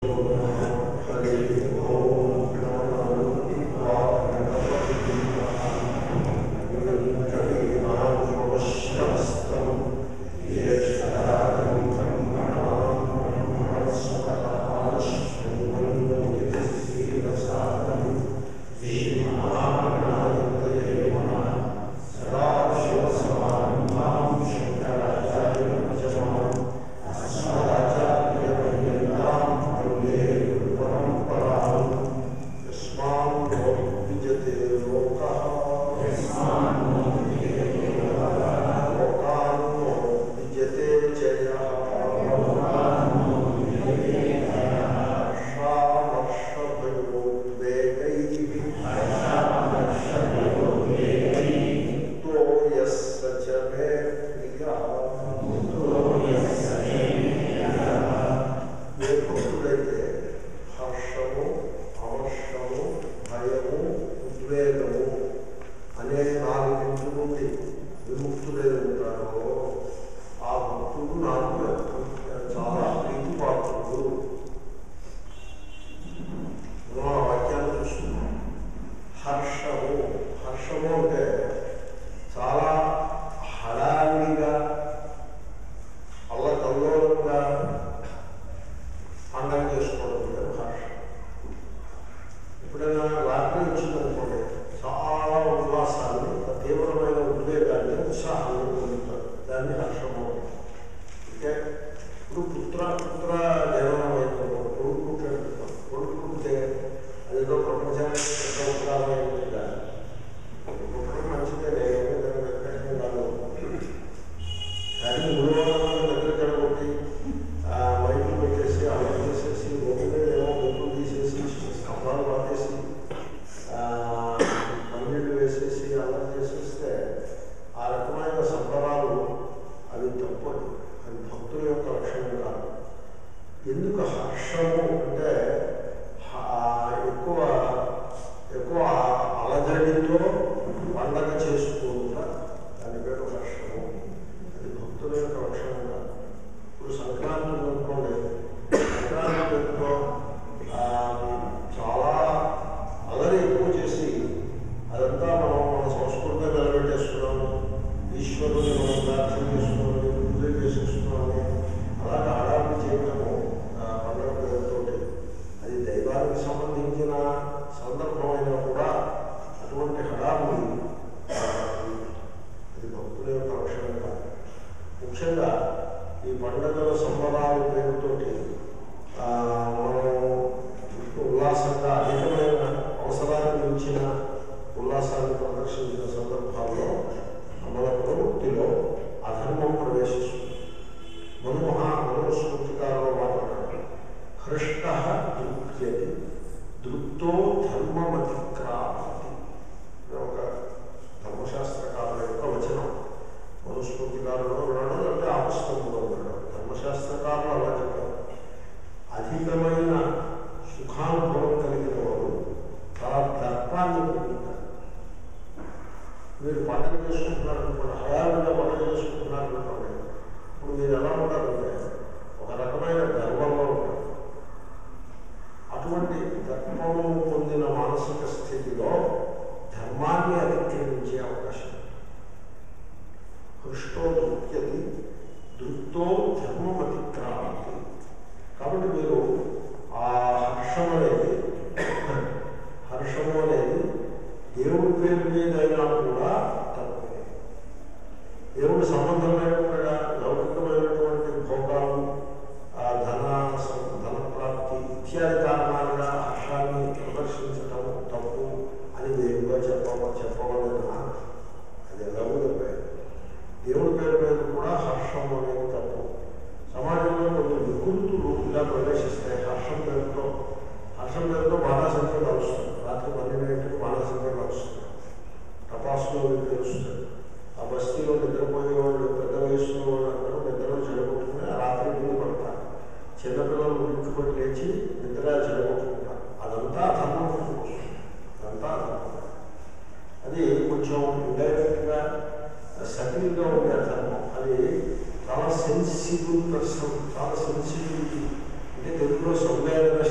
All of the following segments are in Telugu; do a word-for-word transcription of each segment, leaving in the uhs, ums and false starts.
సెన్సిబుల్ పర్సన్, చాలా సెన్సిటివిటీ అంటే తెలుగులో సంవేదన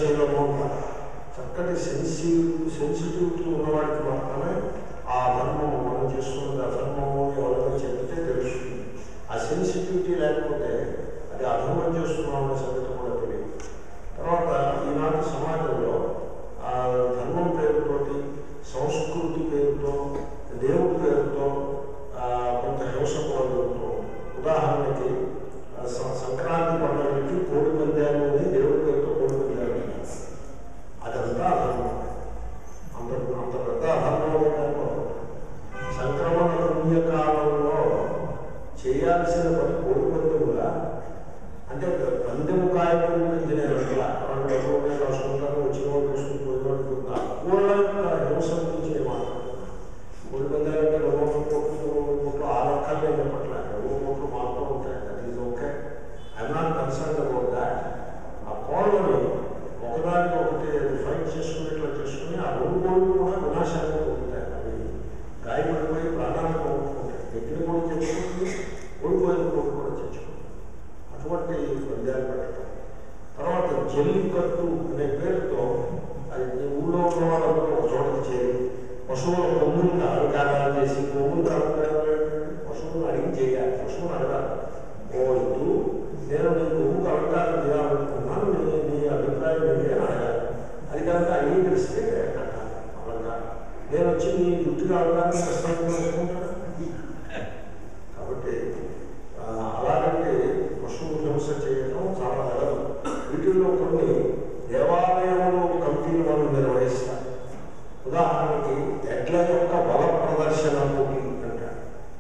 చక్కటి సెన్సిటివ్ సెన్సిటివిటీ ఉన్నవాడికి మాత్రమే ఆ ధర్మము మనం చేస్తున్నది అధర్మము ఎవరైనా చెప్తే తెలుస్తుంది. ఆ సెన్సిటివిటీ లేకపోతే అది అధర్మం చేస్తున్నామనే సంగతి కూడా తెలియదు. తర్వాత ఈనాటి సమాజంలో ఆ ధర్మం పేరుతోటి, సంస్కృతి పేరుతో, దేవుడి పేరుతో కొంత హింస కూడా జరుగుతూ, ఉదాహరణకి సంక్రాంతి పండుగలకి కోడి పందాలు అని దేవుడి పేరుతో కోడి పందాలు, అదంతా అధర్మం. అంత అంత పెద్ద అధర్మం కాదు. సంక్రమణ పుణ్యకాలంలో చేయాల్సిన పని కోడి పందెముగా, అంటే పందెము కాయడం గురించి నేను అట్లా రెండు డబ్బులు రాసుకుంటాను, వచ్చిన వాళ్ళు చూసుకుని పోయినట్టు కోళ్ళ యొక్క హింస గురించి నేను మాట్లాడుతున్నాను. కోడి పందాలంటే రెండు కోట్లు కోట్లు ఆ రకాలే చెప్పట్లే, రెండు కోట్లు మారుతూ ఉంటాయి. That is okay. I'm not concern about that. ఆ కోళ్ళని ఒకదానికి ఒకటి ఫైట్ చేసుకునేట్లా చేసుకుని ఆ రెండు కోళ్ళు కూడా వినాశాన్ని ఉంటాయి. అవి గాయపడిపోయి ప్రాణాలను పోగొట్టుకుంటాయి. ఎక్కడ కూడా తెచ్చుకుంటుంది, ఓడిపోయిన కోళ్ళు కూడా తెచ్చుకుంటాయి. అటువంటి పందాలు పెట్టడం. తర్వాత జల్లికట్టు అనే పేరుతో అది ఊళ్ళో ఉన్న వాళ్ళందరూ ఒక చోటకి చేరి పశువుల కొమ్ముని అలంకారాలు చేసి, కొమ్ముని అలంకారాలు పశువులను అడిగి చేయాలి. పశువుని అడగాలి, ఓ ఇటు నేను నీ కొమ్ముకు అలంకారం చేయాలనుకున్నాను, నీ నీ అభిప్రాయం ఏమి అని అడగాలి. అది కనుక అంగీకరిస్తే కట్టాలి అలంకారం. నేను వచ్చి నీ జుట్టుగా అలంకారం చేస్తాను. కాబట్టి అలాగంటే పశువు హింస చేయడం చాలా అడగదు. వీటిల్లో కొన్ని దేవాలయంలో కమిటీలు వాళ్ళు నిర్వహిస్తారు. ఉదాహరణకి ఎడ్ల యొక్క బల ప్రదర్శన పోటీ అంటారు.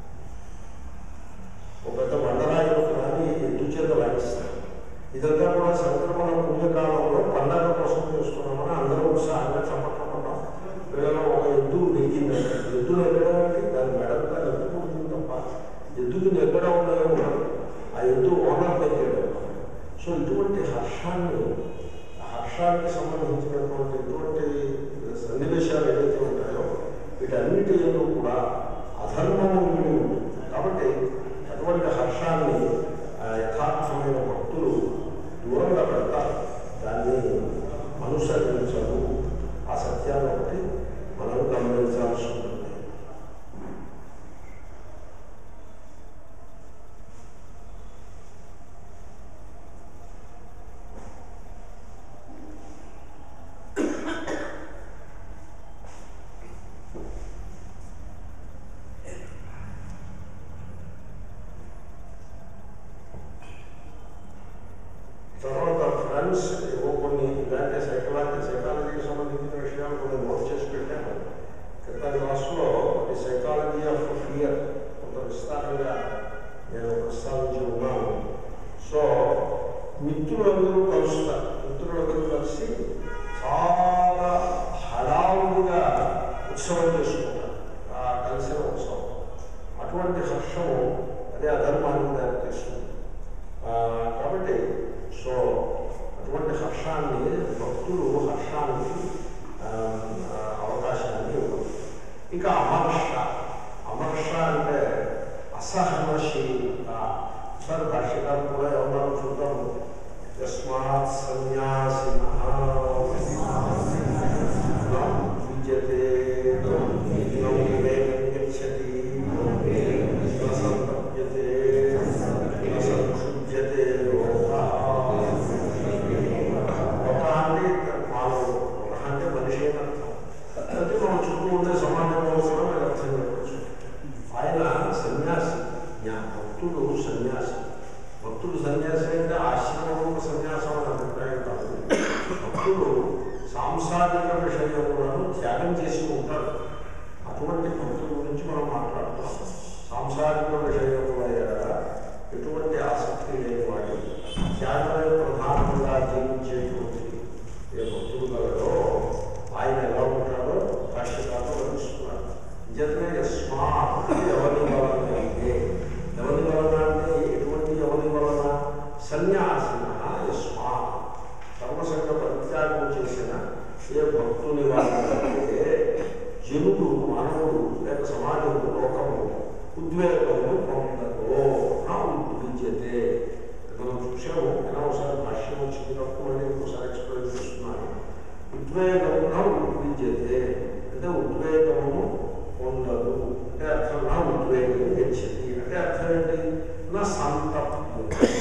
ఒక పెద్ద బండరాయి కానీ ఎద్దు చేత లాగిస్తారు. ఇదంతా కూడా సంక్రమణ పుణ్యకాలంలో పండగ కోసం చేస్తున్నామని అందరూ ఉత్సాహంగా చప్పట్లపడ్డాం. వీళ్ళలో ఒక ఎద్దు నెగ్గిందంటే, ఎద్దు నెగ్గడం అంటే దాని మెడంతా నెప్పుకుంటుంది తప్ప ఎద్దుకి నెగ్గడం ఉన్నాయో ఉండదు. ఆ ఎద్దు ఓనర్ నెగ్గడం. సో ఇటువంటి హర్షాన్ని, హర్షానికి సంబంధించినటువంటి ఇటువంటి సన్నివేశాలు ఏదైతే ఉంటాయో వీటన్నిటిలో కూడా అధర్మము ఉండి ఉంటుంది. కాబట్టి అటువంటి హర్షాన్ని యథార్థమైన భక్తులు దూరంగా పెడతారు. దాన్ని అనుసరించరు. ఆ సత్యాన్ని ఒకటి మనం గమనించాల్సి ఉంటుంది. ఏవో కొన్ని ఇలాంటి సైకలాజీ సైకాలజీకి సంబంధించిన విషయాలు కొన్ని నోట్ చేసి పెట్టాను. క్రితం క్లాసులో ఈ సైకాలజీ ఆఫ్ ఫియర్ కొంత విస్తారంగా నేను ప్రస్తావించి ఉన్నాను. సో మిత్రులందరూ కలుస్తారు. మిత్రులందరూ కలిసి చాలా హడావుడిగా ఉత్సవం చేసుకుంటారు. ఆ కలిసిన ఉత్సవం అటువంటి హర్షము అదే అధర్మానికి దారితీస్తుంది. కాబట్టి సో అటువంటి హర్షాన్ని భక్తులు హర్షానికి అవకాశాన్ని ఇవ్వరు. ఇక అమర్ష. అమర్ష అంటే అసహనశీలత. సార్ భాష్యకాలు కూడా ఎవరో చూద్దాము. యస్మాత్ సన్యాసినః విద్యతే గచ్చతి సంతప్యతే సంక్షుభ్యతే లోకః. అంటే మనిషి అని అర్థం. అంటే మనం చుట్టూ ఉండే సమాజంలో కూడా మనం అర్థం చెప్పచ్చు. ఆయన సన్యాసి, భక్తుడు సన్యాసి. భక్తుడు సన్యాసి అంటే ఆశ్రమంలో సన్యాసం అనే అభిప్రాయం కాదు. భక్తుడు సాంసారిక విషయములను త్యాగం చేసి ఉంటాడు. అటువంటి భక్తుల గురించి మనం మాట్లాడుతాం. సాంసారిక విషయముల ఎటువంటి ఆసక్తి లేని వాడు, త్యాగమే ప్రధానంగా జీవించేటువంటి ఏ భక్తులు కలదో ఆయన ఎలా ఉంటాడో భాష్యకాలు వర్ణిస్తున్నారు. నిజమే యస్మాత్ ఎవరి వలన అయితే, ఎవరి వలన అంటే ఎటువంటి ఎవరి వలన? సన్యాసిన యస్మాత్, సర్వసంగ పరిత్యాగం చేసిన ఏ భక్తుని వలనైతే జనుడు, మానవుడు లేక సమాజంలో లోకము ఉద్వేగము పొందదో నా ఉద్విద్యతే. మనం చూసాము. ఎలా ఒకసారి భాష్యం వచ్చినప్పుడు మళ్ళీ ఇంకోసారి ఎక్స్ప్లెయిన్ చేస్తున్నాను. ఉద్వేగము అంటే ఉద్వేగమును పొందదు అంటే అర్థం నా ఉద్వేగం గచ్చతి అంటే అర్థం ఏంటి నా సంతపము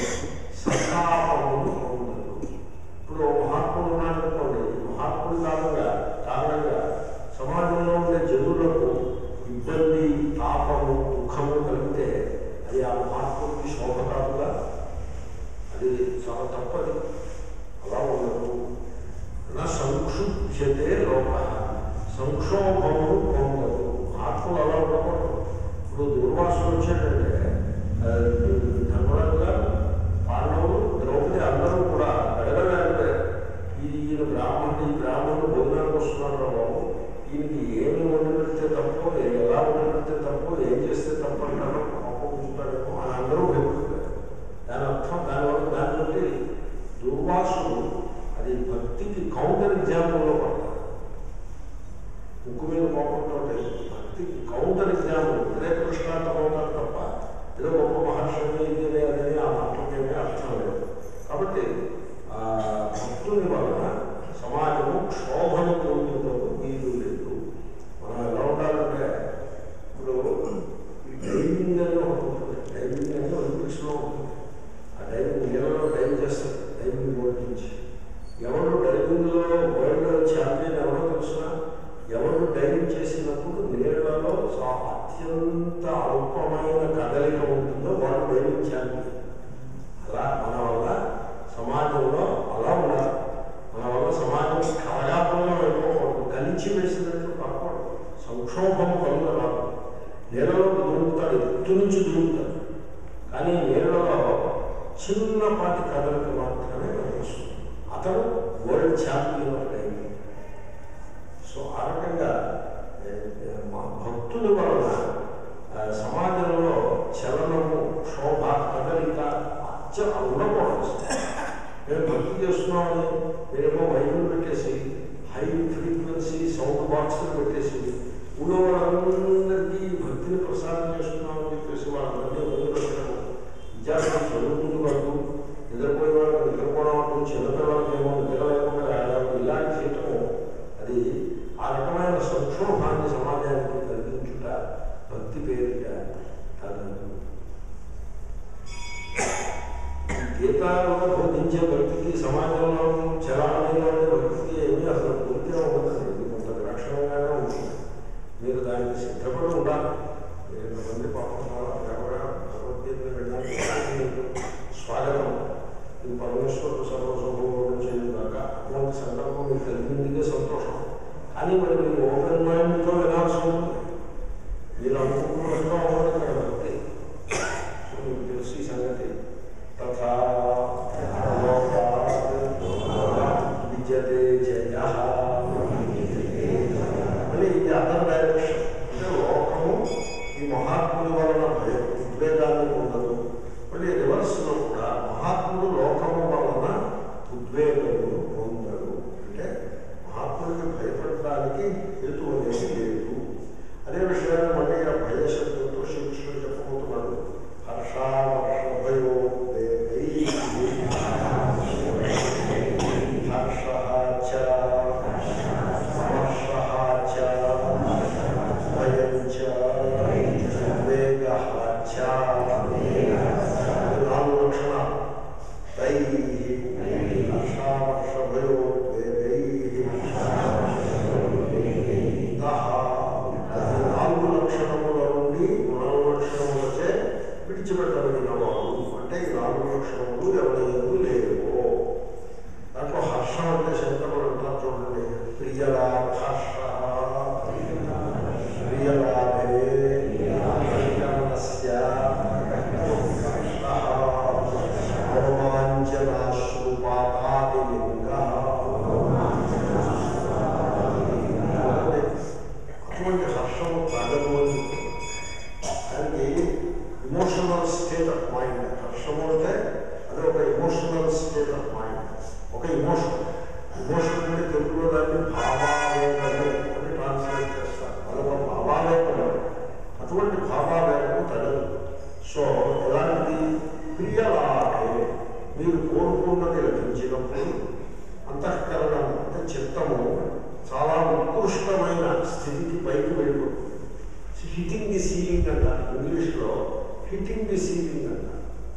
సంతాపమును పొందదు. ఇప్పుడు మహాత్ముడు ఉన్నాడనుకోండి, మహాత్ముడి కారణంగా కారణంగా సమాజంలో ఉండే జనులకు ఇబ్బంది తాపము దుఃఖము కలిగితే అది ఆ మహాత్ముడికి శోభ కాదుగా, అది చాలా తప్పది. అలా ఉండదు. నా సంక్షుభ్యతే లోక సంక్షోభమును పొందదు. మహాత్ములు అలా ఉండకూడదు. ఇప్పుడు దుర్వాసులు వచ్చేటంటే ధర్మరాజు గారు పాండవులు ద్రౌపది అందరూ కూడా అడగలేకపోయారు. ఈయన బ్రాహ్మణుడు ఈ బ్రాహ్మణుడు భోజనానికి వస్తున్నాడు బాబు, ఈయనకి ఏమి వండి పెడితే తప్పో ఎలా వండి పెడితే తప్పో ఏం చేస్తే తప్పు అంటారో అప్పుకుంటాడేమో అని అందరూ భయపడిపోయారు. దాని అర్థం దానివల్ల దాని బట్టి దుర్వాసులు అది భక్తికి కౌంటర్ ఎగ్జాంపుల్లో పడతారు. ముక్కు మీద కోపంతో భక్తికి కౌంటర్ ఎగ్జాంపుల్ ఇదే కృష్ణార్థం అవుతారు తప్ప ఏదో గొప్ప మహర్షులు ఇదే అదని ఆ మాటలకేమీ అర్థం లేదు. కాబట్టి ఆ భక్తుని వలన సమాజము క్షోభను పొందుటకు వీలు లేదు. మనం ఎలా ఉండాలంటే ఇప్పుడు ఈ డ్రైవింగ్ అని ఒకటి ఉంటుంది. డ్రైవింగ్ అని ఒలింపిక్స్లో ఉంటుంది. ఆ డ్రైవింగ్ నీళ్ళలో డ్రైవ్ చేస్తారు డ్రైవింగ్ బోర్డు నుంచి. ఎవరు డ్రైవింగ్లో వరల్డ్ ఛాంపియన్ ఎవరో తెలుసునా? ఎవరు డ్రైవింగ్ చేసినప్పుడు నీళ్లలో అత్యంత అల్పమైన కదలిక ఉంటుందో వాడు డ్రైవింగ్ ఛాంపియన్. అలా మన వల్ల సమాజంలో అలా ఉండాలి. మన వల్ల సమాజం కలగాపంలో వెళ్ళకూడదు, కలిచి వేసినట్టు కాకూడదు. సంక్షోభం కలుగు రాదు. నీళ్ళలో దూరుతాడు, ఎత్తు నుంచి దూరుతాడు, కానీ నీళ్ళలో చిన్నపాటి కదలిక మాత్రమే వస్తుంది. అతను world champion of driving. So ఆ రకంగా భక్తుల వలన సమాజంలో చలనము శోభ కదలిక అత్య ఉండకూడదు. మేము భక్తి చేస్తున్నామని మీరేమో మైకులు పెట్టేసి హై ఫ్రీక్వెన్సీ సౌండ్ బాక్స్లు పెట్టేసి ఊళ్ళో వాళ్ళందరికీ భక్తిని ప్రసారం చేస్తున్నామని చెప్పేసి వాళ్ళందరినీ వదిలిపెట్టడం, విద్యార్థులు చదువుకుంటూ పడుతూ నిద్రపోయే వాళ్ళకి నిద్రపోవడం అంటూ చిన్నపిల్లలకి ఏమో నిద్ర లేకుండా రాయడం ఇలాంటి చేయటము అది ఆ రకమైన సంక్షోభాన్ని సమాజానికి కలిగించుట భక్తి పేరిట తగదు. గీతాలో బోధించే భక్తికి సమాజంలో చలామణిలో ఉండే భక్తికి ఏమీ అసలు పూర్తిగా ఉండదండి. కొంత లక్షణంగానే ఉంటుంది. మీరు దానికి సిద్ధపడి ఉండాలి. మీరు ఎంతమంది పాపం భగవద్గీతను వెళ్ళడానికి స్వాగతం. ఇది పరమేశ్వరుడు సర్వస్వభావం చేయడం కాక అటువంటి సందర్భం మీకు కలిగిందికే సంతోషం. కానీ మరి మీరు ఓపెన్ మైండ్తో వినాల్సి ఉంటుంది. మీరు అనుకున్నట్టుగా ఉండదు ఇక్కడ భక్తి. సో మీకు తెలిసి సంగతి తథా విద్యతే జయ అని ఇది అదర్ డైరెక్షన్. అంటే లోకము ఈ మహాత్ముల వలన భయం ఉద్వేగాన్ని పొందదు. మళ్ళీ రివర్స్లో కూడా మహాత్ముడు లోకము వలన ఉద్వేగమును పొందడు. అంటే మహాత్ముడికి భయపడడానికి హేతు అనేది లేదు. అదే విషయాన్ని మళ్ళీ ఆ భయశబ్దంతో శ్రీకృష్ణుడు చెప్పబోతున్నాడు. హర్షావర్షభయో నాలుగు లక్షణాలు. దై హర్షావర్షభయో నాలుగు లక్షణముల నుండి నాలుగు లక్షణములచే విడిచిపెట్టబడిన వాడు. అంటే ఈ నాలుగు లక్షణములు ఎవరైనా లేవో. దాంట్లో హర్షం అంటే శంకరులు అంటారు చూడండి, ప్రియలాభ హర్ష ప్రియలాభే రోమాంచనాశ్రుపాతాదిలింగ. అటువంటి హర్షము తగదు. దానికి ఇమోషనల్ స్టేట్ ఆఫ్ మైండ్. హర్షము అంటే అది ఒక ఇమోషనల్ స్టేట్ ఆఫ్ మైండ్, ఒక ఇమోషన్. ఇమోషన్ అంటే తెలుగులో దాన్ని భావావేదము హిట్టింగ్ ది సీలింగ్ అంటారు ఇంగ్లీష్లో. హిట్టింగ్ ది సీలింగ్ అంటారు.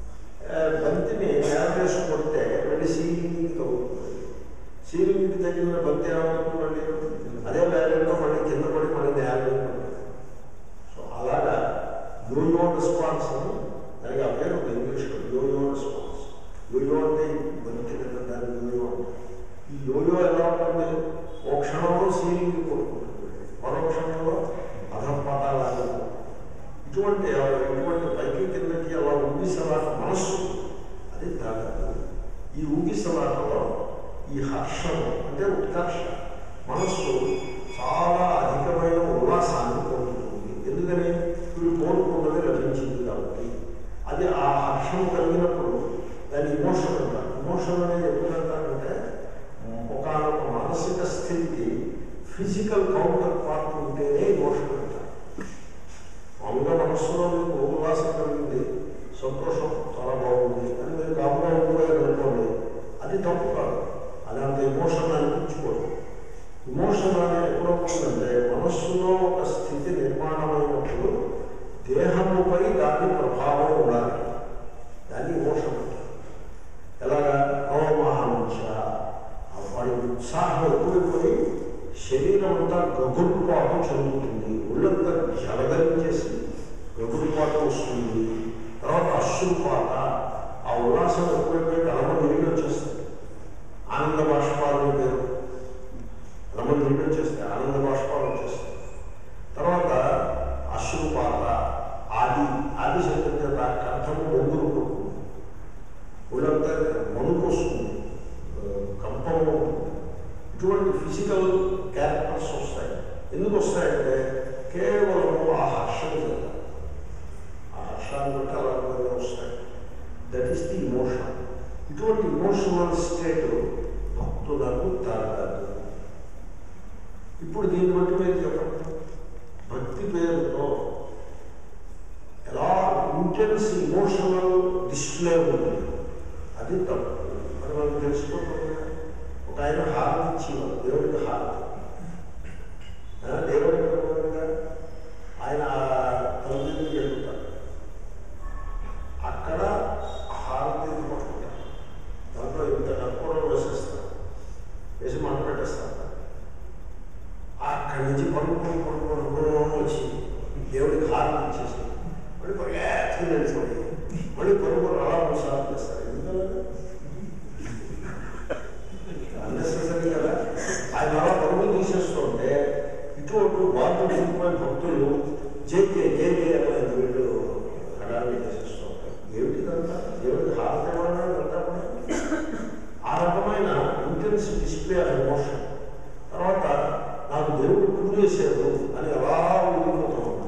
బంతిని నేల వేసి కొడితే మళ్ళీ సీలింగ్కి తగ్గుతుంది. సీలింగ్కి తగిలిన బంతి ఏమవుతుంది, మళ్ళీ అదే వేగంలో మళ్ళీ కింద పడి మళ్ళీ నేల మీద పడుతుంది. సో అలాగా యోయో రెస్పాన్స్ అని దానికి ఆ పేరు ఉంది ఇంగ్లీష్లో, యోయో రెస్పాన్స్. యోయో అంటే బంతి కదా, దాన్ని యోయో అంటారు. ఈ యోయో ఎలా ఉంటుంది, ఓ క్షణంలో సీలింగ్కి కొట్టుకుంటుంది, మరో క్షణంలో అధపాతాలాగా. ఇటువంటి ఇటువంటి పైకి కిందకి అలా ఊగిసలాట మనస్సు అది తాగదు. ఈ ఊగిసలాటలో ఈ హర్షము అంటే ఉత్కర్ష మనస్సు చాలా అధికమైన ఉల్లాసాన్ని పొందుతుంది. ఎందుకని వీడు కోరుకున్నది లభించింది కాబట్టి. అది ఆ హర్షం కలిగినప్పుడు దాని ఇమోషన్ అంటారు. ఇమోషన్ అనేది ఎప్పుడంటారంటే ఒకనొక మానసిక స్థితికి ఫిజికల్ కౌంటర్ పార్ట్ ఉంటేనే ఇమోషన్ అంటారు. మామూలుగా మనస్సులో మీకు ఉల్లాసం కలిగింది, సంతోషం చాలా బాగుంది అని మీరు కాకుండా ఉండిపోయారు అనుకోండి, అది తప్పు కాదు. అది అంత ఇమోషన్ అనిపించుకోదు. ఇమోషన్ అనేది ఎప్పుడు అవుతుందంటే మనస్సులో ఒక స్థితి నిర్మాణమైనప్పుడు దేహముపై దాని ప్రభావం ఉండాలి. దాన్ని ఇమోషన్ అంటారు. ఎలాగా రోమహంస వాడి ఉత్సాహం ఎక్కువైపోయి శరీరం అంతా గగురుపాటు చెందుతుంది, ఒళ్ళంతా జలగలించేసి గగురుపాటు వస్తుంది. తర్వాత అశ్రుపాట, ఆ ఉల్లాసం ఎక్కువైపోయి కలమ నీళ్ళు వచ్చేస్తాయి. ఆనంద బాష్పాలని పేరు, కలమ నీళ్ళు వచ్చేస్తాయి, ఆనంద బాష్పాలు వచ్చేస్తాయి. తర్వాత అశ్రుపాత, ఆది ఆది శబ్దం చేత కంఠము బొంగులు కొడుతుంది, ఒళ్ళంతా మనుకు వస్తుంది, కంపము. ఇటువంటి ఫిజికల్ క్యారెక్టర్స్ వస్తాయి. ఎందుకు వస్తాయంటే కేవలం ఆ హర్షం చేత, ఆ హర్షాన్ని బట్టి అలాగే వస్తాయి. That is the emotion. ఇటువంటి ఇమోషనల్ స్టేట్ భక్తులకు తాగదు. ఇప్పుడు దీన్ని బట్టి మీరు చెప్పండి, భక్తి పేరుతో ఎలా ఇంటెన్స్ ఇమోషనల్ డిస్ప్లే ఉంటుంది, అది తప్పు. మరి మనం తెలుసుకోవాలి. ఒక ఆయన హారతి ఇచ్చేవారు, దేవుడికి హారతి. దేవుడికి ఆయన తల్లిదండ్రులకు వెళ్తారు, అక్కడ హారతి పట్టుకుంటారు, దాంట్లో ఇంత కర్పూరం వేసేస్తారు, వేసి మంట పెట్టేస్తారు. అక్కడి నుంచి పడుకొని పడుకొని పడుకోవడం వచ్చి దేవుడికి హారతి ఇచ్చేసి మళ్ళీ పరిగెత్తుకుని వెళ్ళిపోయి మళ్ళీ పడుకొని అలా మూసాలు చేస్తారు. ఎందుకంటే అన్నెసరీ కదా. ఆయన అలా పరుగులు తీసేస్తుంటే ఇటువంటి వాళ్ళు వెళ్ళిపోయిన భక్తులు జే జే జే జే అనే వీళ్ళు హడాలి చేసేస్తూ ఉంటారు. ఏమిటిదంతా దేవుడికి హారతి ఇవ్వడం అంతా కూడా ఆ రకమైన ఇంటెన్స్ డిస్ప్లే ఆఫ్ ఎమోషన్. తర్వాత నాకు దేవుడు పూజ చేశాడు అని అలా ఉండిపోతూ ఉన్నాను.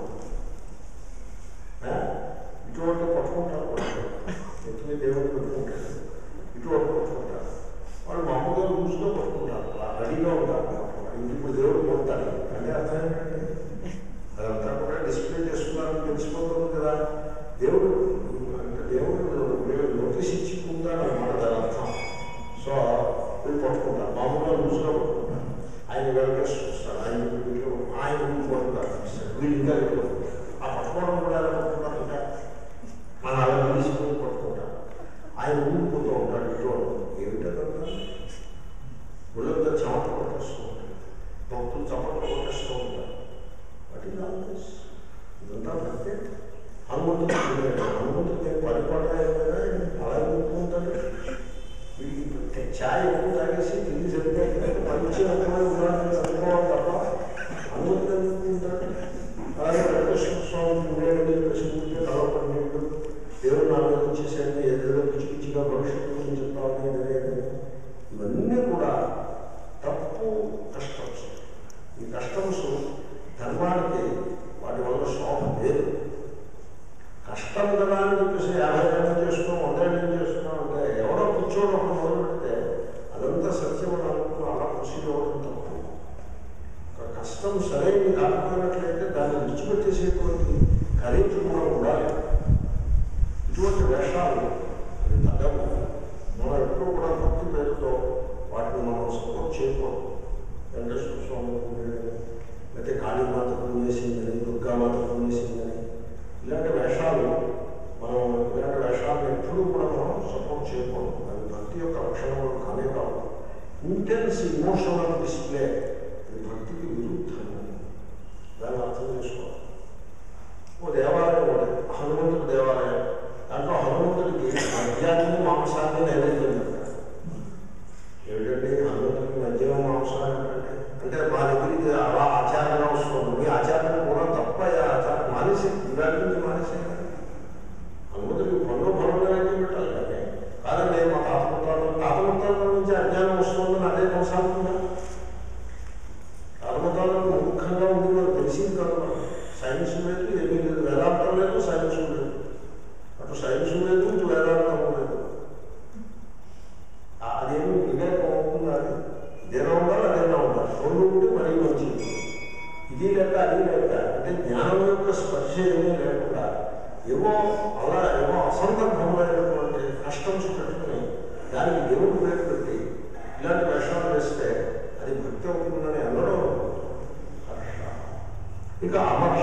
ఇటువంటి పట్టుకుంటారు, ఎత్తుని దేవుడు పెట్టుకుంటాడు, ఇటువంటి పట్టుకుంటారు. వాళ్ళు మామూలుగా లూజ్గా పట్టుకుంటారు, రెడీగా ఉంటారు. ఇప్పుడు దేవుడు కొడతాడు అంటే అర్థం ఏంటంటే అదంతా కూడా డిస్ప్లే చేస్తున్నారని తెలిసిపోతుంది కదా. దేవుడు అంటే దేవుడు నోటీస్ ఇచ్చి ఉంటాడు అన్నమాట దాని అర్థం. సో వీళ్ళు పట్టుకుంటారు, మామూలుగా లూజ్గా పట్టుకుంటారు. ఆయన వెల్కేసి చూస్తారు, ఆయన ఆయన ఊరుకోవడం వీళ్ళు ఇంకా వెళ్ళిపోతుంది. ఆ పట్టుకోవడం కూడా ఎలా పట్టుకుంటారు, ఇంకా మన అలా తీసుకుని పట్టుకుంటారు. ఆయన ఊరుకుంటూ ఉంటాడు. ఇటువంటి ఏమిటంతా ఒళ్ళంతా చెమట కొట్టేస్తూ ఉంటాడు, భక్తులు చప్పట్లు కొట్టేస్తూ ఉంటారు. వాటి ఇదంతా భక్తే. హనుమంతుడు హనుమంతుడికి పరిపాలన అలా ఊరుకుంటాడు. వీడికి ఛాయ్ ఎక్కువ తాగేసి తిరిగి సరిగ్గా మంచి రకమైన ఉన్నాడని అనుకోవాలి తప్ప హనుమంతుడు ఎందుకుంటాడు. అలాగే వెంకటేశ్వర స్వామి ఉండేది కృష్ణుడికి కలవపడినట్టు దేవుడు నా మీద వచ్చేసరికి ఏదేదో పిచ్చి పిచ్చిగా భవిష్యత్తు గురించి చెప్తామని తెలియదు. ఇవన్నీ కూడా తప్పు కష్టమ్స్. ఈ కష్టమ్స్ ధర్మానికి వాటి వల్ల శోభ లేదు. కష్టం కదా అని చెప్పేసి యాభై ఏళ్ళు చేస్తున్నాం, వంద ఏళ్ళు చేస్తున్నాం అంటే ఎవరో కూర్చోవడం ఒక మొదలు పెడితే అదంతా సత్యం అని అనుకుని అలా కూర్చోవడం తప్పు. ఒక కష్టం సరైనది కాకపోయినట్లయితే దాన్ని విడిచిపెట్టేసేటువంటి ఖరీదు కూడా ఉండాలి. ఇటువంటి వేషాలు తగ్గవు. మనం ఎప్పుడూ కూడా భక్తి పేరుతో వాటిని మనం సపోర్ట్ చేయకూడదు. వెంకటేశ్వర స్వామి లేకపోతే కాళీమాత పూజ చేసిందని, దుర్గామాత పూజ చేసిందని, ఇలాంటి వేషాలు మనం ఇలాంటి వేషాలను ఎప్పుడూ కూడా మనం సపోర్ట్ చేయకూడదు. అది భక్తి యొక్క లక్షణాలు కానే కావు. ఇంటెన్స్ ఇమోషనల్ డిస్ప్లే ఇది భక్తికి విరుద్ధము. దాన్ని అర్థం చేసుకోవాలి. ఓ దేవాలయం ఒకటి, హనుమంతుడి దేవాలయం. దాంట్లో హనుమంతుడికి మద్యాన్ని మాంసాన్ని నైవేద్యం పెట్టారు. ఏమిటంటే హనుమంతుడికి మద్యం మాంసాన్ని అంటే అంటే మా దగ్గర ఇది అలా ఆచారంగా వస్తుంది. మీ ఆచారం కూడా తప్ప ఆచారం మానేసి ఇవాళ నుంచి మానేసే హనుమంతుడికి పనులు పనులు నైవేద్యం పెట్టాలి. కానీ కాదండి మా తాతముతాల తాతముతాల నుంచి అజ్ఞానం వస్తుందని అదే కొనసాగుతుందా? తాతముతాలను ముఖ్యంగా ఉంది మనకు తెలిసింది కాదు. సైన్స్ లేదు, ఏమీ లేదు, వేదాంతం లేదు, సైన్స్ లేదు. అటు సైన్స్ లేదు, ఇటు వేదాంతం లేదు. అదేమి వివేకం అవుతుందా? అది ఇదేనా ఉండాలి, అదేనా ఉండాలి, రెండు ఉంటే మరీ మంచిది. ఇది లేక అది లేక అంటే జ్ఞానం యొక్క స్పర్శ ఏమీ లేకుండా ఏవో అలా ఏవో అసందర్భమైనటువంటి కష్టంస్ పెట్టుకుని దానికి దేవుడు పేరు పెట్టి ఇలాంటి వేషాలు వేస్తే అది భక్తి అవుతుందని అనడం హర్ష. ఇక అమర్ష,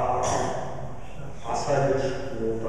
అసహిష్ణుత.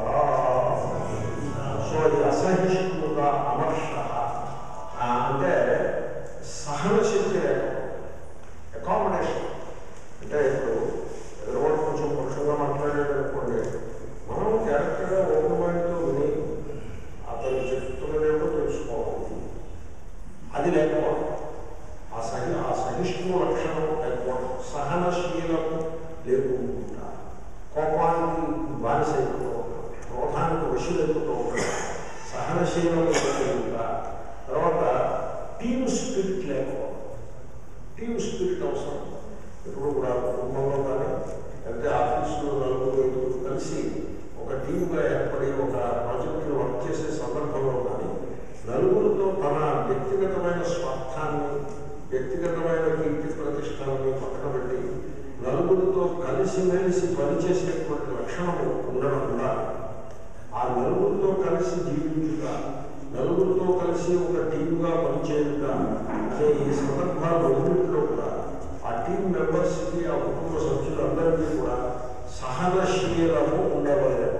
సో ఈ అసహిష్ణుత, అమర్ష అంటే సహనశక్తి లేకపోవడం, అకామిడేషన్. అంటే ఇప్పుడు ఎదురువాడు కొంచెం పురుషంగా మాట్లాడేటనుకోండి, మనం క్యారెక్టర్గా ఓపెన్ మైండ్తో విని అతను చెప్తున్నదేమో తెలుసుకోవాలి. అది లేకపోవడం, ఆ సహి ఆ సహిష్ణు లక్షణం లేకపోవడం, సహనశీలము లేకుండా, కోపానికి బానిసైపోతూ ఉంటాం, క్రోధానికి వశులైపోతూ ఉంటాం, సహనశీలం లేకుండా. తర్వాత టీమ్ స్పిరిట్ లేకపోవడం. టీమ్ స్పిరిట్ అవసరం. ఎప్పుడు కూడా కుటుంబంలో కానీ లేకపోతే ఆఫీసులో నలుగురు ఐదుగురు కలిసి ఒక టీమ్గా ఏర్పడి ఒక ప్రాజెక్టులో వర్క్ చేసే సందర్భంలో కానీ నలుగురితో తన వ్యక్తిగతమైన స్వార్థాన్ని, వ్యక్తిగతమైన కీర్తి ప్రతిష్టలని పక్కన పెట్టి నలుగురితో కలిసిమెలిసి పనిచేసేటువంటి లక్షణము ఉండడం ఉండాలి. ఆ నలుగురితో కలిసి జీవించుట, నలుగురితో కలిసి ఒక టీమ్గా పనిచేయుట అనే ఈ సందర్భాలు రెండింటిలో కూడా ఆ టీం మెంబర్స్కి, ఆ కుటుంబ సభ్యులందరికీ కూడా సహనశీలము ఉండవలేదు.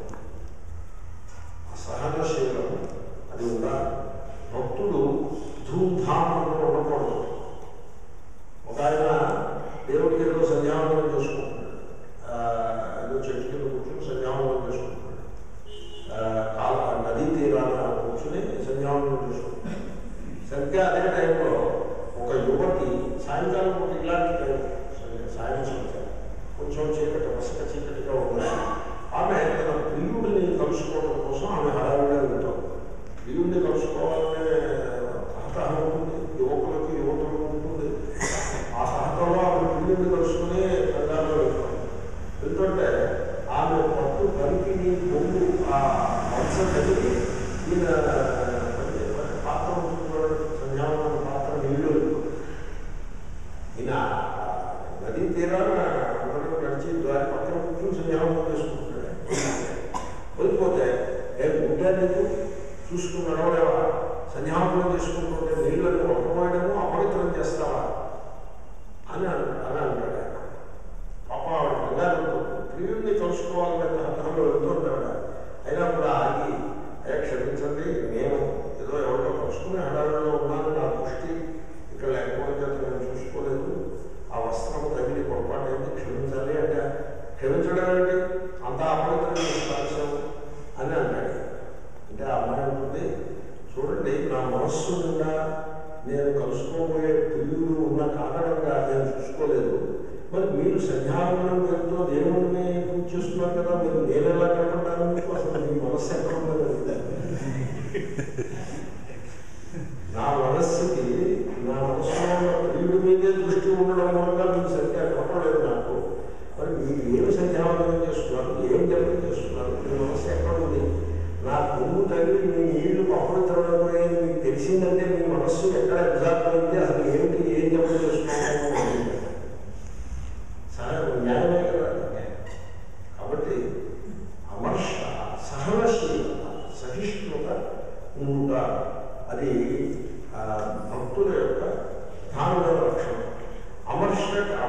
ఆ సహనశీలము అది ఉండాలి. భక్తుడు ధూమ్ధామంలో ఉండకూడదు. ఒక ఆయన దేవుడికి ఏదో సంధ్యావందనం చేసుకుంటున్నాడు, ఏదో చెట్టు కింద కూర్చొని సంధ్యావందనం చేసుకుంటున్నాడు, కాల నదీ తీరాన కూర్చొని సంధ్యావందనం చేసుకుంటున్నాడు. సరిగ్గా అదే టైంలో ఒక యువతి సాయంకాలం ఒక ఇలాంటి టైం సాయం సంచారం కొంచెం చీకటి వసక చీకటిగా ఉంది. ఆమె తన ప్రియుడిని కలుసుకోవడం కోసం ఆమె హడావిడిగా వెళ్తాం. ప్రియుడిని కలుసుకోవాలనే తహతహం ఉంటుంది, యువకులకు యువకులకు ఉంటుంది. ఆ తహతంలో ఆమె ప్రియుడిని కలుసుకుని కంగారులో వెళ్తాం. వెళ్తుంటే ఆమె పట్టు పరికిని బొమ్ము ఆ వంశ తగిలి ఈయన పాత్ర ఉంటున్నాడు, సంధ్యావందన పాత్ర నీళ్ళు ఈయన నదీ తీరాన అందరూ నడిచి దారి పక్కన కూర్చొని సంధ్యావందనం చేసుకుంటున్నాడు. వెళ్ళిపోతే ఏ గుండె నీకు చూసుకుని నడవలేవా? సంధ్యావందనం చేసుకుంటుంటే నీళ్ళని ఒక్కపోయడము అపవిత్రం చేస్తావా అని అని అంటాడు ఆయన. పాప ఆవిడ కంగారు ప్రియుడిని కలుసుకోవాలనే హతంలో వెళ్తుంటాడు. అయినా కూడా ఆగి అయ్యా క్షమించండి, నేను ఏదో ఎవరితో కలుసుకుని హడావిడిలో ఉన్నాను, నా దృష్టి ఇక్కడ లేకపోవడం చేత నేను చూసుకోలేదు, ఆ వస్త్రం తగిలి పొరపాటు ఏంటి, క్షమించాలి అంటే క్షమించడం ఏంటి, అంత అపవిత్రం చేస్తాను అని అన్నాడు. అంటే ఆ అమ్మాయి ఉంటుంది, చూడండి నా మనస్సు నిండా నేను కలుసుకోబోయే ప్రియుడు ఉన్న కారణంగా నేను చూసుకోలేదు. మరి మీరు సంధ్యావందనం పేరుతో దేవుడిని పూజ చేస్తున్నారు కదా, మీరు నేను ఎలా కనపడ్డాను, మీకు అసలు మీ మనస్సు ఎక్కడ ఉండదు. నా మనస్సుకి నా మనస్సులో ప్రియుడి మీదే దృష్టి ఉండడం వల్ల మీకు సరిగ్గా కనపడలేదు నాకు. మరి మీరు ఏమి సంధ్యావందనం చేస్తున్నారు, ఏం జపం చేస్తున్నారు, మీ మనస్సు ఎక్కడ ఉంది? నా పువ్వు తగిలి మీ నీళ్లు అపవిత్రమైపోయేది మీకు తెలిసిందంటే మీ మనస్సు ఎక్కడ ఎగ్జాక్ట్ అయితే అసలు ఏమిటి, ఏం జపం చేస్తున్నాము సరే న్యాయమే కదా. కాబట్టి అమర్ష, సహనశీలత, సహిష్ణుత ఉంట అది భక్తుల యొక్క ప్రధానమైన లక్షణం. అమర్ష అమ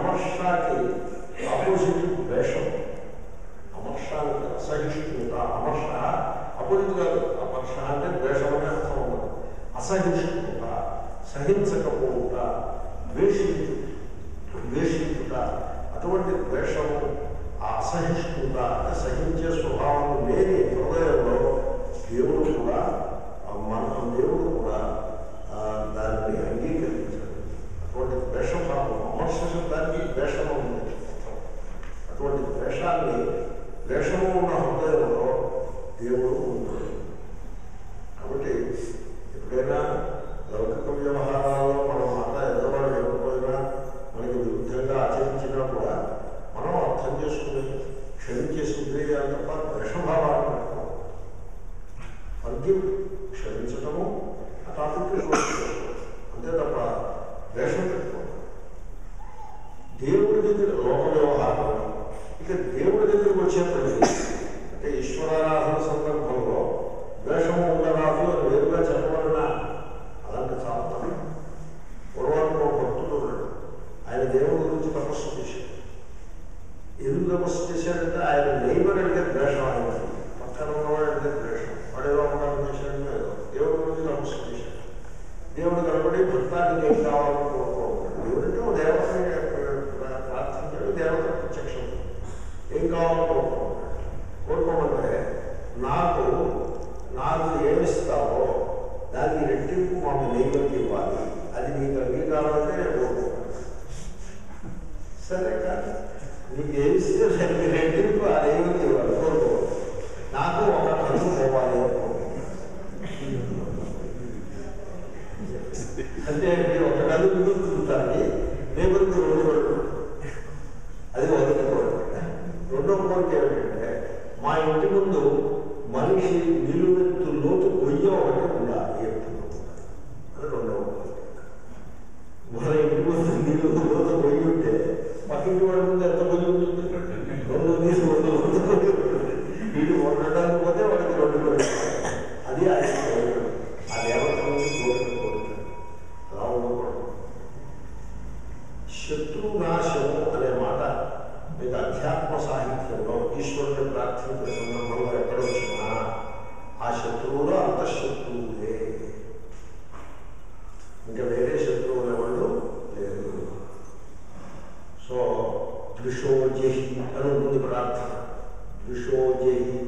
అమర్షాకి ఆపోజిట్ ద్వేషం. అమర్షానికి అసహిష్ణుత. అమర్ష అపోజిట్ కాదు. అమర్ష అంటే ద్వేషం అనే అర్థం ఉండదు. అసహిష్ణుత, సహించకపోవుట, ద్వేషి ద్వేషించుట, అటువంటి ద్వేషము, ఆ అసహిష్ణుత అంటే సహించే స్వభావం లేని హృదయంలో దేవుడు కూడా మన దేవుడు కూడా దాన్ని అంగీకరించాడు. అటువంటి ద్వేషం భావం, అమర్ష శబ్దానికి ద్వేషము ఉంది. అటువంటి ద్వేషాన్ని, ద్వేషము ఉన్న హృదయంలో దేవుడు ఉంటాడు. కాబట్టి ఎప్పుడైనా లౌకిక వ్యవహారాల్లో మనం మాట ఎదురువాడు లేకపోయినా మనకి విరుద్ధంగా ఆచరించినా కూడా మనం అర్థం చేసుకుని క్షమించేసి వదిలేయాలి తప్ప ద్వేషభావాన్ని పెట్టుకోవాలి. ఫర్గివ్, క్షమించటము, ఆ టాపిక్ అంతే తప్ప ద్వేషం పెట్టుకోవాలి. దేవుడి దగ్గర లోక వ్యవహారం, ఇక దేవుడి దగ్గరకు వచ్చేప్పటికీ అంటే ఈశ్వరారాధన సందర్భంలో ద్వేషము ఉండరాదు అని వేరుగా చెప్పబడినా అలాంటి చాలా పూర్వానికి ఒక భక్తుడు ఉన్నాడు. ఆయన దేవుడి గురించి తపస్సు చేశాడు. ఎందుకు తపస్సు చేశాడంటే ఆయన నైబర్ అంటే ద్వేషం, ఆయన పక్కన ఉన్నవాడు అంటే ద్వేషం. వాడేదో అవగాహన చేశాడని ఏదో దేవుడి గురించి తపస్సు చేశాడు. దేవుడు కనబడి భక్తానికి ఏం కావాలని కోరుకోవాలి. దేవుడంటే ఒక దేవతని ప్రార్థించాడు, దేవత ప్రత్యక్షం ఏం కావాలని కోరుకోవాలి. కోరుకోమంటే నాకు నాకు ఏమిస్తావో దానికి రెట్టింపు మాకు నైవేద్యం ఇవ్వాలి, అది నీకు అంగీకారాలంటే నేను కోరుకుంటాను. సరే కాదు, నీకు ఏమిస్తే దానికి రెట్టింపు ఆ నైవేద్యం ఇవ్వాలి, కోరుకోవాలి. నాకు ఒక కన్ను పోవాలి అంటే ఒక కన్ను మిగులుతుంటానికి నైవేద్యం రెండు పడుతుంది. అది వదులుకోవాలి. రెండో కోరిక ఏమిటంటే మా ఇంటి ముందు మనిషి నిలువెత్తు లోతు గొయ్య ఒకటి ఉండాలి ఎప్పుడు అని రెండవ కోరిక. మన ఇంటి ముందు నీళ్ళు లోతు గొయ్యి ఉంటే పక్కింటి వాడి ముందు ఎంత గొయ్యి ఉంటుంది? రెండు నీళ్ళు రెండు లోతు గొయ్యి ఉంటుంది. వీడు ఉండడానికి పోతే వాడికి రెండు కోరిక. అది ఆయన కోరిక. ఆ దేవత నుండి కోరిక కోరిక అలా ఉండకూడదు. శత్రునాశము అనే మాట మీకు అధ్యాత్మ సాహిత్యంలో ఈశ్వరుని ప్రార్థించే సందర్భంలో ఎక్కడ వచ్చినా ఆ శత్రువులు అంతఃశత్రువులే, ఇంకా వేరే శత్రువులు ఎవరు లేదు. సో ద్విషోజహి అని ఉంటుంది ప్రార్థన. ద్విషోజహి,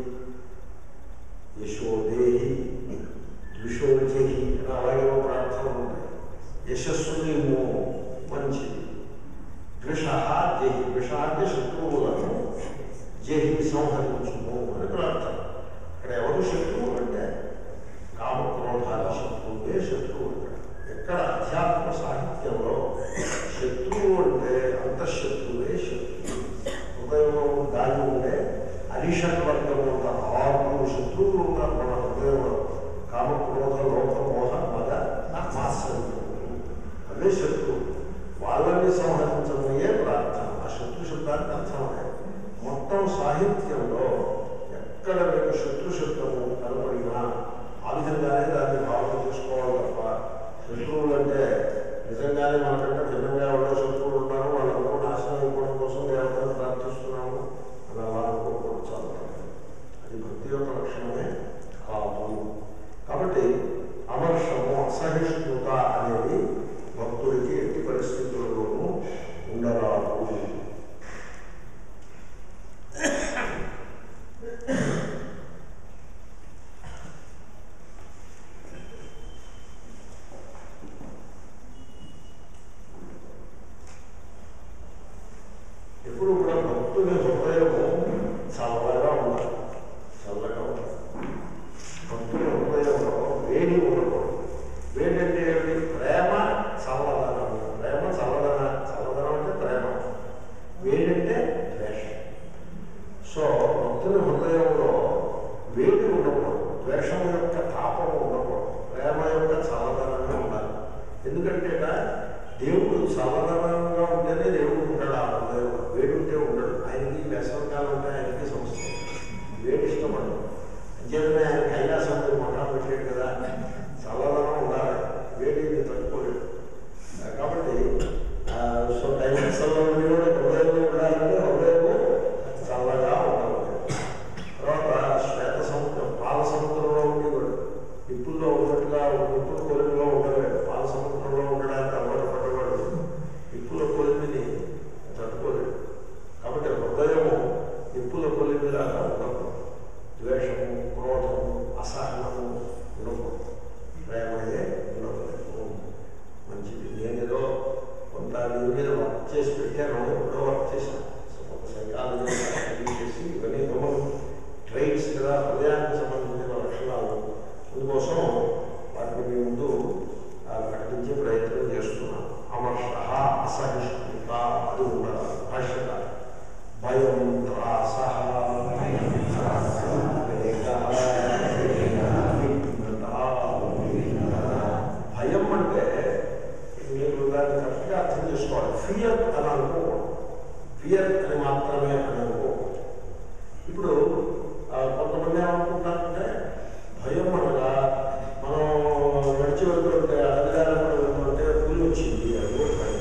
యశోదేహి, ద్విషోజహి అని అలాగే ప్రార్థన ఉంటాయి. యశస్సునేమో మంచిది. ద్విష జహి, ద్విష అంటే శత్రువులను, జహి సంహరించుము అని ప్రార్థన. ఇక్కడ ఎవరు శత్రువులు అంటే కామక్రోధాల శత్రువులే శత్రువు. ఎక్కడ అధ్యాత్మ సాహిత్యంలో శత్రువు అంటే అంతఃశత్రువే శత్రువు. హృదయంలో దాగి ఉండే అరిషట్ వర్గం ఉంటారు, ఆరు శత్రువులు ఉంటారు మన హృదయంలో. కామక్రోధ లోక మోహ మద మాత్సర్యములు అవే శత్రువు. వాళ్ళని సంహరించబోయే ప్రార్థన. ఆ శత్రు శబ్దానికి అర్థమే. మొత్తం సాహిత్యంలో ఎక్కడ మీకు శత్రు శబ్దము కనపడినా ఆ విధంగానే దాన్ని భావన చేసుకోవాలి తప్ప శత్రువులు అంటే నిజంగానే మనకంటే భిన్నంగా ఎవరో శత్రువులు ఉన్నారు, వాళ్ళందరూ నాశనం అయిపోవడం కోసం దేవతను ప్రార్థిస్తున్నాము అని అలా అనుకోకూడదు. చాలా అది భక్తి యొక్క లక్షణమే కాదు. కాబట్టి అమర్షము, అసహిష్ణుత అనేది భక్తుడికి ఎట్టి పరిస్థితుల్లోనూ ఉండరాదు. ఎప్పుడు కూడా భక్తుని హృదయము చల్లగా ఉండాలి, చల్లగా ఉండాలి. భక్తుని హృదయంలో వేడి ఉండకూడదు. వేడి అంటే ఏమిటి? ప్రేమ, చల్లదనం. ప్రేమ, చల్లదన చల్లదనం అంటే ప్రేమ, వేడంటే ద్వేషం. సో భక్తుని హృదయంలో వేడి ఉండకూడదు, ద్వేషం యొక్క తాపం ఉండకూడదు, ప్రేమ యొక్క చల్లదనంగా ఉండాలి. ఎందుకంటే దేవుడు చల్లదనంగా ఉంటేనే దేవుడు ఉంటాడు ఆ హృదయంలో. వేడి ఉంటే ఉండడు. ఆయనకి వేసవకాలం ఉంటే ఆయనకి సమస్య. వేడి ఇష్టపడదు. అంచేతనే ఆయన కైలాసం మఠం పెట్టాడు కదా. చల్లదనం ఉండాలి, వేడి తట్టుకోలేదు. కాబట్టి సో కైలాసంలో దీని మీద వర్క్ చేసి పెట్టాను, ఎప్పుడో వర్క్ చేశాను. ఒక సైకాలజీ చేసి ఇవన్నీ హ్యూమన్ ట్రైట్స్ కదా, హృదయానికి సంబంధించిన లక్షణాలు. అందుకోసం వాటిని మీ ముందు ప్రకటించే ప్రయత్నం చేస్తున్నాను. అమర్ష, అసహిష్ణుత అది ఉండాలి. భాష్యత భయం, త్రాస, భయం అంటే మీరు దాన్ని కరెక్ట్గా అర్థం చేసుకోవాలి. ఫియర్ అని అనుకోకూడదు, ఫియర్ అని మాత్రమే అని అనుకోకూడదు. ఇప్పుడు కొంతమంది ఏమనుకుంటారంటే భయం అనగా మనం నడిచి వెళ్తుంటే అడవిదారంలో వెళ్తుంటే పులి వచ్చింది అది కూడా భయం.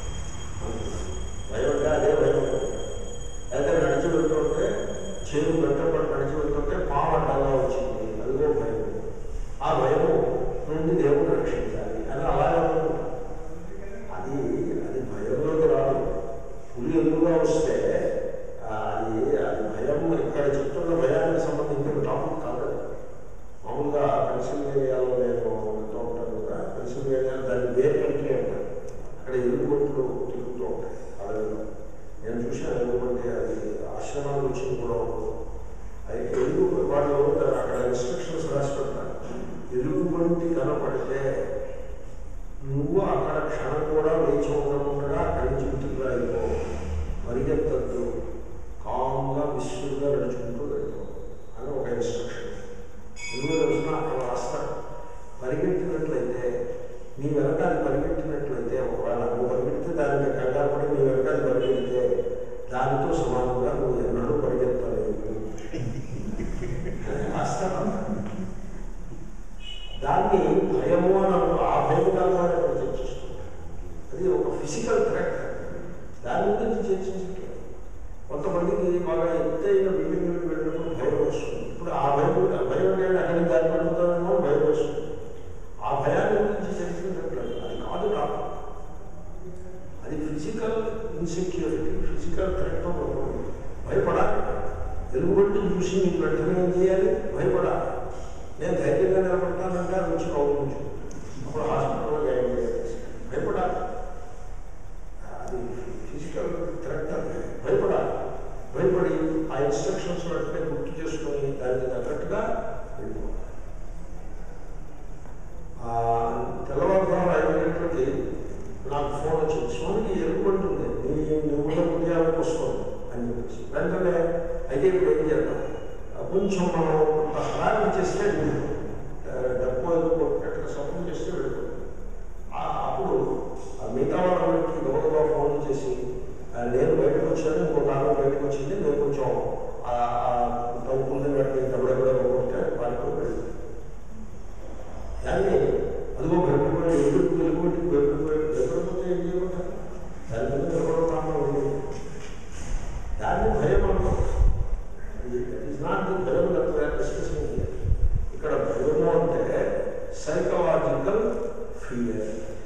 భయం అంటే అదే భయం. అయితే నడిచి వెళ్తుంటే చెరువు గట్టపడి నడిచి వెళ్తుంటే పాము అడ్డంగా వచ్చింది అది కూడా భయం. ఆ భయము నుండి దేవుడు రక్షించాలి అని అలాగే అది అది భయంలోకి రాదు. పులి ఎదురుగా వస్తే అది అది భయం ఇక్కడ చెప్తున్న భయానికి సంబంధించిన టాపిక్ కాదు. మామూలుగా పెన్సిల్వేనియాలో నేను వెళ్తూ ఉంటాను కదా, పెన్సిల్వేనియా దాన్ని బేర్ కంట్రీ అంటారు. అక్కడ ఎలుగుబంట్లు తిరుగుతూ ఉంటాయి అడవిలో. నేను చూసాను ఎలుగుబంటి, అది ఆశ్రమాలు వచ్చింది కూడా ఉంటుంది. అయితే ఎలుగు వాళ్ళు అక్కడ ఇన్స్ట్రక్షన్స్ రాసి పెడతారు. ఎలుగుబంటి కనపడితే నువ్వు అక్కడ క్షణం కూడా వేచి ఉండకుండా అక్కడి నుంచి ఇంటికి అయిపో, పరిగెత్తద్దు, కామ్గా విశ్వగా నడుచుకుంటూ వెళ్ళిపో అని ఒక ఇన్స్ట్రక్షన్. ఎందుకు రోజున అక్కడ రాస్తారు, పరిగెట్టినట్లయితే నీ వెనకాల పరిగెట్టినట్లయితే ఒకవేళ నువ్వు పరిగెడితే దానికి కంగారు పడి నీ వెనకాల పరిగెడితే దానితో సమానంగా నువ్వు ఎన్నడూ పరిగెత్తలేదు రాస్తారు. దాన్ని భయము అని ఆ భయం కాలంలో చర్చిస్తుంది. అది ఒక ఫిజికల్ థ్రెట్, దాని గురించి చర్చించట్లేదు. కొంతమందికి బాగా ఎత్తైన బిల్డింగ్లకు వెళ్ళినప్పుడు భయం వస్తుంది. ఇప్పుడు ఆ భయం భయం అంటే అక్కడికి దారి పడుతుందో భయం వస్తుంది. ఆ భయాన్ని గురించి చర్చించట్లేదు. అది కాదు నాకు, అది ఫిజికల్ ఇన్సెక్యూరిటీ, ఫిజికల్ థ్రెట్. భయపడాలి. ఎలుగుబంటి చూసి నీకు వెంటనే ఏం చేయాలి? భయపడాలి. నేను ధైర్యంగా నిలబడతానంటే అది వచ్చి కౌగులించు, అప్పుడు హాస్పిటల్లో జాయిన్ చేయాలి. భయపడాలి. అది ఫిజికల్ థ్రెట్. అంటే భయపడాలి. భయపడి ఆ ఇన్స్ట్రక్షన్స్ వెంటనే గుర్తు చేసుకొని దానికి తగ్గట్టుగా వెళ్ళిపోవాలి. తెల్లవారుజామున ఐదు గంటలకి నాకు ఫోన్ వచ్చింది, స్వామికి ఎలుగుబంటుంది నీ నువ్వు ఉదయానికి వస్తుంది అని చెప్పేసి. వెంటనే అయితే ఇప్పుడు ఏం చేద్దాం, కొంచెం మనం హడావిడి చేస్తే డబ్బు కొట్టినట్టుగా సపోర్ట్ చేస్తే వెళ్ళిపోతుంది. అప్పుడు మిగతా వాళ్ళకి గౌరవ ఫోన్ చేసి నేను బయటకు వచ్చాను, ఇంకో కాలం బయటకు వచ్చింది, నేను కొంచెం తగ్గుతుంది వాటిని డబ్బుడెబ్బడో కొట్టే వాటికి వెళ్ళింది. దాన్ని అదిగో భయపడిపోయి ఎదురు తెలుగుబట్టి భయపడిపోయి భయపడిపోతే ఏం చేయమంటారు? దాని మీద నిలబడడం కారణం ఉంది. దాన్ని భయం అంటాం. ఇట్ నాట్ ది భయం that we are discussing here. ఇక్కడ భయము అంటే సైకలాజికల్ ఫియర్,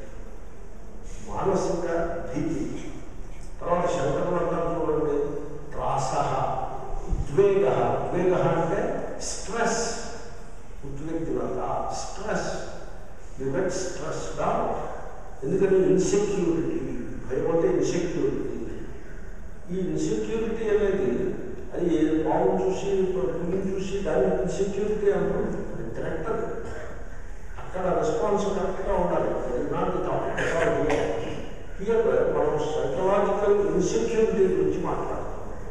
మానసిక భీతి. తర్వాత శంకరులు అంటారు చూడండి, త్రాస, ఉద్వేగ. ఉద్వేగ అంటే స్ట్రెస్, ఉద్విగ్నత, stress. You get stressed out. ఎందుకని ఇన్సెక్యూరిటీ. భయం అంటే ఇన్సెక్యూరిటీ. ఈ ఇన్సెక్యూరిటీ అనేది అది పాము చూసి పుల్లిని చూసి దాన్ని ఇన్సెక్యూరిటీ అనుకుంటుంది. అది థ్రెట్. అది అక్కడ రెస్పాన్స్ కరెక్ట్గా ఉండాలి. నాట్ టాపిక్ హియర్ మనం సైకలాజికల్ ఇన్సెక్యూరిటీ గురించి మాట్లాడుతున్నాం.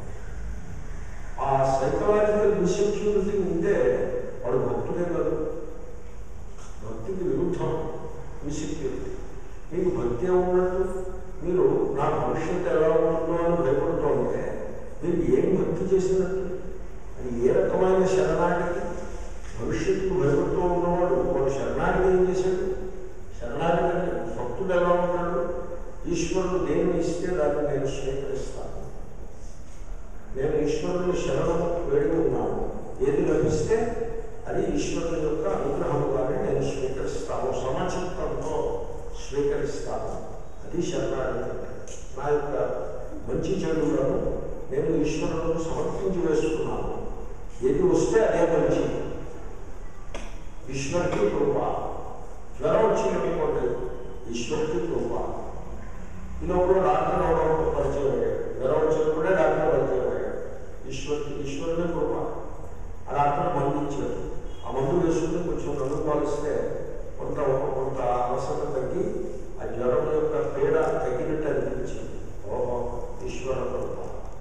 ఆ సైకలాజికల్ ఇన్సెక్యూరిటీ ఉంటే వాడు భక్తుడే కాదు, భక్తికి విరుద్ధం ఇన్సెక్యూరిటీ. మీకు భక్తి ఉన్నట్టు మీరు నా భవిష్యత్తు ఎలా ఉంటుందో అని భయపడుతూ ఉంటే మీరు ఏం భక్తి చేసినట్టు? అది ఏ రకమైన శరణాగతి? భవిష్యత్తుకు భయపడుతూ ఉన్నవాడు వాడు శరణాగతి ఏం చేశాడు? శరణాగతి భక్తుడు ఎలా ఉన్నాడు? ఈశ్వరుడు దేన్ని ఇస్తే దాన్ని నేను స్వీకరిస్తాను, నేను ఈశ్వరుని శరణము వేడి ఉన్నాను, ఏది లభిస్తే అది ఈశ్వరుని యొక్క అనుగ్రహముగానే నేను స్వీకరిస్తాను, సమచిత్తంతో స్వీకరిస్తాను. అది శరణాగతి. నా యొక్క మంచి చెడులను నేను ఈశ్వరులకు సమర్పించి వేస్తున్నాను, ఏది వస్తే అదే మంచి. ఈశ్వరుకి కృప. జ్వరం వచ్చినటువంటి ఈశ్వరుకి కృప. ఈ లోపల డాక్టర్ అవడం పరిచయం అయ్యాడు. జ్వరం వచ్చినప్పుడే డాక్టర్ పరిచయం అయ్యాడు. ఈశ్వరుడు ఈశ్వరుడే కృప. ఆ డాక్టర్ మందు ఇచ్చాడు. ఆ మందు వేసుకుని కొంచెం నన్ను పాలిస్తే కొంత కొంత అవసరం తగ్గి ఆ జ్వరం యొక్క పీడ తగ్గినట్టు అనిపించింది. ఓహో ఈశ్వర కృప.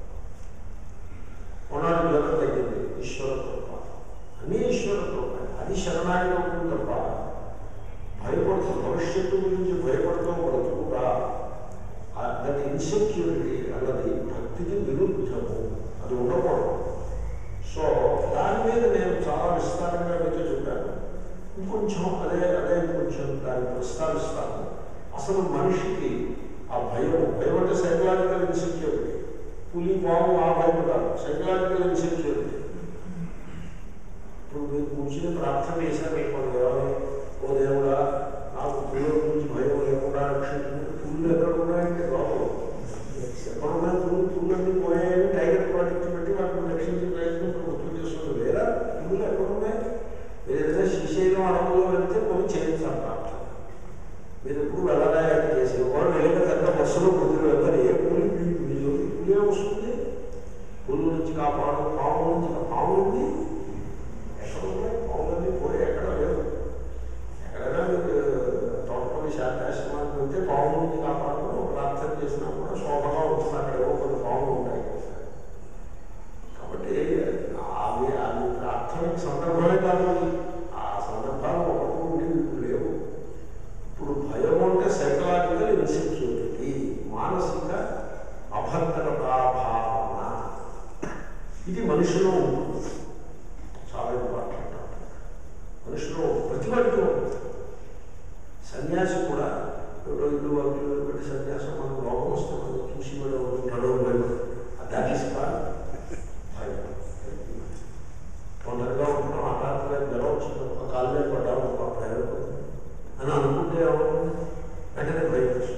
కొనాడు జ్వరం తగ్గింది. ఈశ్వర కృప. అన్నీ ఈశ్వర కృప. అది శరణాగతి అవుతుంది తప్ప భయపడుతూ భవిష్యత్తు గురించి భయపడుతూ బ్రతుకుట దట్ ఇన్సెక్యూరిటీ అన్నది భక్తికి విరుద్ధము. అది ఉండకూడదు. సో దాని మీద నేను చాలా విస్తారంగా మీతో చెప్పాను. ఇంకొంచెం అదే అదే ఇంకొంచెం దాన్ని ప్రస్తావిస్తాను. అసలు మనిషికి ఆ భయం భయం అంటే సైకలాజికల్ ఇన్సెక్యూరిటీ. పులి పాము ఆ భయం కాదు, సైకలాజికల్ ఇన్సెక్యూరిటీ. ఇప్పుడు మీరు కూర్చుని ప్రార్థన చేశారు అయిపోయింది. ఎవరు ఓ దేవుడా నాకు పుల్ల గురించి భయం లేకుండా రక్షించింది. పుల్లు ఎక్కడ ఉన్నాయంటే లోపల ఎక్కడ ఉన్నాయి పుల్లు పుల్లన్నీ పోయాయని టైగర్ ప్రాజెక్ట్ పెట్టి వాటిని రక్షించే ప్రయత్నం ప్రభుత్వం చేస్తుంది. లేదా పుల్లు ఎక్కడ ఉన్నాయి? మీరు ఏదైనా శ్రీశైలం అడవుల్లో వెళ్తే కొన్ని చేయించాలి ప్రార్థన. మీరు ఎప్పుడు వెళ్ళడాయని చేసి వాళ్ళు వెళ్ళిన తర్వాత బస్సులో కుదిరి వెళ్తారు. ఏ పులి మీరు పులే వస్తుంది. పుల్లు నుంచి కాపాడు, పాము నుంచి పాము ఉంది. ఎక్కడ ఉన్నాయి పాములన్నీ పోయి ఎక్కడ లేదు. ఎక్కడైనా మీకు తోటపల్లి శాంతాశ్రమానికి వెళ్తే పాము నుంచి కాపాడుకుని ఒక ప్రార్థన చేసినా కూడా శోభగా ఉంటుంది. అక్కడ ఏవో కొన్ని పాములు ఉంటాయి. కాబట్టి అవి అవి ప్రార్థనకి సందర్భమే కాదు. ఆ సందర్భాలు ఒకటి ఉండి ఇప్పుడు లేవు. ఇప్పుడు భయం అంటే సైకలాజికల్ ఇన్సెక్యూరిటీ, మానసిక అభద్రతా భావన. ఇది మనిషిలో ఉంటుంది. చాలా ఇంపార్టెంట్. మనిషిలో ప్రతివాడికి ఉంటుంది. సన్యాసి కూడా ఎవరో ఇల్లు వాళ్ళు పెట్టి సన్యాసం మనం లోపం వస్తామని చూసి మనం ఉంటాడో భయం. దాట్ ఈస్ కాల్ భయం. తొందరగా ఉంటున్నాం, హఠాత్తుగా జ్వరం వచ్చింది, ఒక కాలు మీద పడ్డాము, ఒక భయం అని అనుకుంటే వెంటనే భయం వస్తుంది.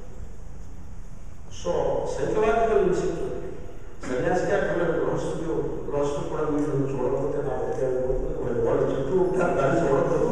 సో సైకలాజికల్ ఇన్సెక్యూరిటీ సన్యాసికి అక్కడ గృహస్థుకి గృహస్థు కూడా వీళ్ళు చూడకపోతే నా వచ్చే వాళ్ళు చుట్టూ ఉంటారు, దాన్ని చూడదు.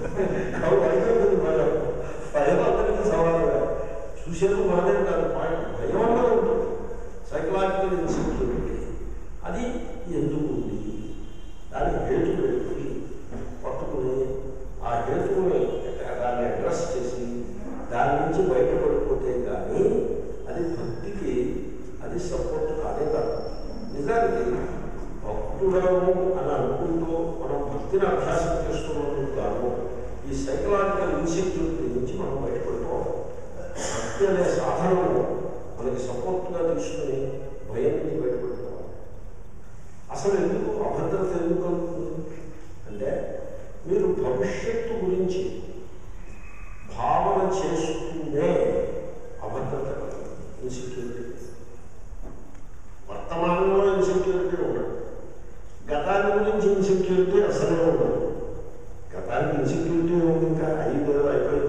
భయం భయం అందరికీ సవాలుగా చూసేందుకు మనమే కాదు. పాయింట్ భయం అన్నది ఉంటుంది. సైకలాజికల్ ఇన్సెక్యూరిటీ అది ఎందుకు ఉంది? దాని హేతు పెట్టి పట్టుకుని ఆ హేతువుని దాన్ని అడ్రస్ చేసి దాని నుంచి బయటపడిపోతే కానీ అది భక్తికి అది సపోర్ట్ కాదే కాదు. నిజానికి భక్తుడము అని అనుకుంటూ మనం భక్తిని అభ్యాసం చేస్తున్నందుకు కాదు ఈ సైకలాజికల్ ఇన్సెక్యూరిటీ నుంచి మనం బయటపడిపోవాలి. భక్తి అనే సాధనను మనకి సపోర్ట్గా తీసుకుని భయం నుంచి బయటపడిపోవాలి. అసలు ఎందుకు అభద్రత ఎందుకు కలుగుతుంది అంటే మీరు భవిష్యత్తు గురించి భావన చేస్తూనే అభద్రత కలుగుతుంది. ఇన్సెక్యూరిటీ వర్తమానంలో ఇన్సెక్యూరిటీ ఉండదు. గతాన్ని గురించి ఇన్సెక్యూరిటీ అసలే ఉండదు. గతానికి ఇన్సెక్యూరిటీ ఉంది, ఇంకా ఐదు అయిపోయింది.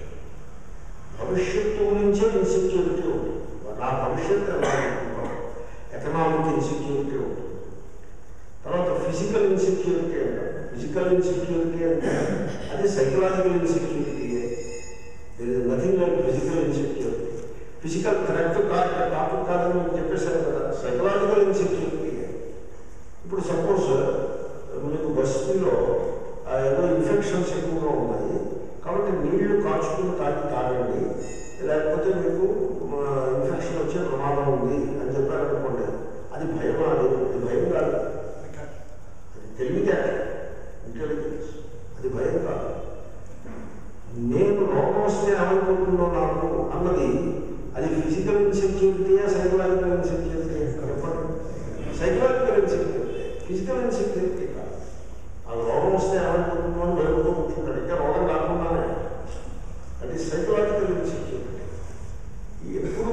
భవిష్యత్తు గురించే ఇన్సెక్యూరిటీ ఉంటుంది. నా భవిష్యత్తు ఎలా అనుకుంటాం. ఎకనామిక్ ఇన్సెక్యూరిటీ ఉంటుంది. తర్వాత ఫిజికల్ ఇన్సెక్యూరిటీ అంటారు. ఫిజికల్ ఇన్సెక్యూరిటీ అంటే అది సైకలాజికల్ ఇన్సెక్యూరిటీయే. There is nothing like physical insecurity. Physical correct కాదు, టాపిక్ కాదని మేము చెప్పేశారు కదా. సైకలాజికల్ ఇన్సెక్యూరిటీయే. ఇప్పుడు సపోజ్ మీకు బస్సులో ఏదో ఇన్ఫెక్షన్స్ ఎక్కువగా ఉన్నాయి కాబట్టి నీళ్లు కాచుకుని తాగి తాగండి, లేకపోతే మీకు ఇన్ఫెక్షన్ వచ్చే ప్రమాదం ఉంది అని చెప్పారనుకోండి. అది భయం. అది అది భయం కాదు, అది తెలివితేట, ఇంటెలిజెన్స్. అది భయం కాదు. నేను రోగం వస్తే ఏమనుకుంటున్నాను నాకు అన్నది అది ఫిజికల్ ఇన్సెక్యూరిటీయా సైకలాజికల్ ఇన్సెక్యూరిటీ? చెప్పండి. సైకలాజికల్ ఇన్సెక్యూరిటీ, ఫిజికల్ ఇన్సెక్యూరిటీ కాదు. ఆ రోగం వస్తే ఏమనుకుంటున్నాను అని భయపడుతూ కూర్చుంటాడు. ఇంకా రోగం రాకుండానే అది సైకలాజికల్ ఇన్సెక్యూరిటీ. ఎప్పుడు